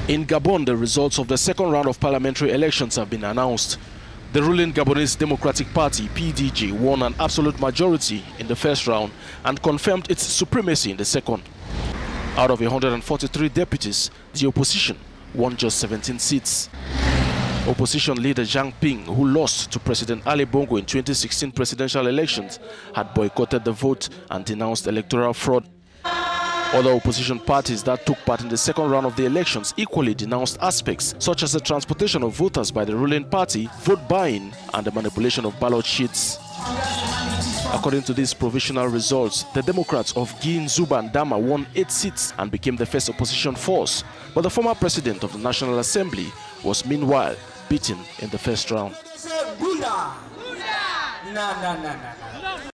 In Gabon, the results of the second round of parliamentary elections have been announced. The ruling Gabonese Democratic Party, PDG, won an absolute majority in the first round and confirmed its supremacy in the second. Out of 143 deputies, the opposition won just 17 seats. Opposition leader Zhang Ping, who lost to President Ali Bongo in 2016 presidential elections, had boycotted the vote and denounced electoral fraud. Other opposition parties that took part in the second round of the elections equally denounced aspects such as the transportation of voters by the ruling party, vote buying, and the manipulation of ballot sheets. According to these provisional results, the Democrats of Zuba and Dama won 8 seats and became the first opposition force, but the former president of the National Assembly was meanwhile beaten in the first round.